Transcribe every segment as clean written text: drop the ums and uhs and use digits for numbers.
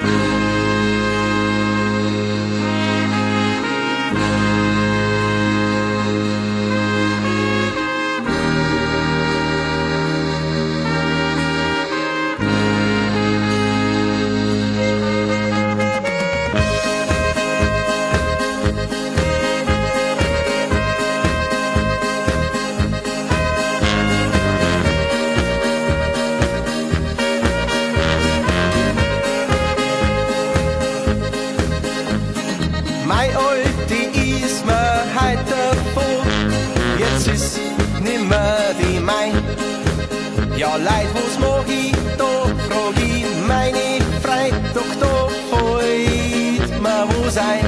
Mein Alte ist mir heute davon, jetzt ist nimmer die mein. Ja, Leid, was mach ich da, frag ich meine Freitag da, heut mir wo sein.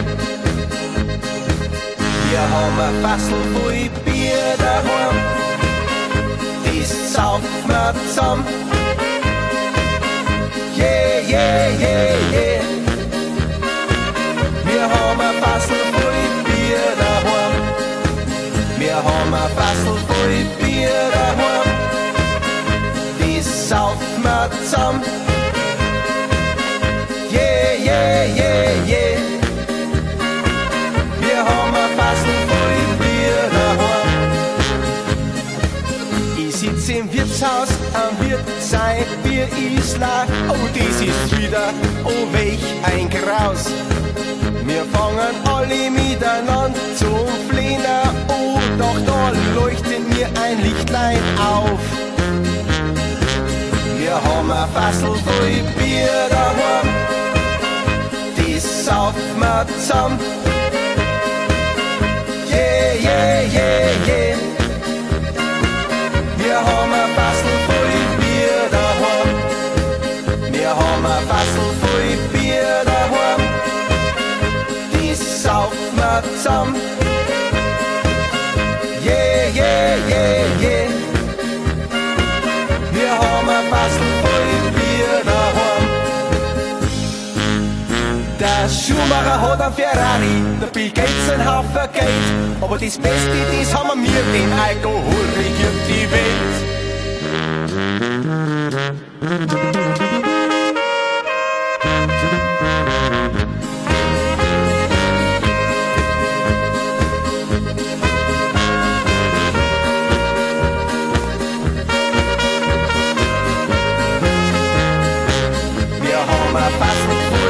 Wir haben ein Fassel voll Bier daheim, das saufen wir zusammen. Yeah, yeah, yeah, yeah. Wir haben ein Fassel voll Bier daheim. Wir haben ein Fassel voll Bier daheim. Das saufen wir zusammen. Yeah, yeah, yeah, yeah. Wir haben ein Fassel voll Bier daheim. Ich sitz im Wirtshaus, am Wirt sein Bier ist leer. Oh, das ist wieder, oh welch ein Graus. Wir fangen alle miteinander zum Flehner, oh, doch da leuchtet mir ein Lichtlein auf. Wir haben ein Fassel voll Bier daheim, das saufen wir zusammen. Yeah, yeah, yeah, yeah. Wir haben ein Fassel voll Bier daheim. Wir haben ein Fassel voll Bier daheim. Saufen wir zusammen. Yeah, yeah, yeah, yeah. Wir haben ein Fassel voll Bier daheim. Der Schuhmacher hat einen Ferrari, der Bill Gates einen Haufen Geld. Aber das Beste, das haben wir, den Alkohol regiert die Welt. Wir haben ein Fassel voll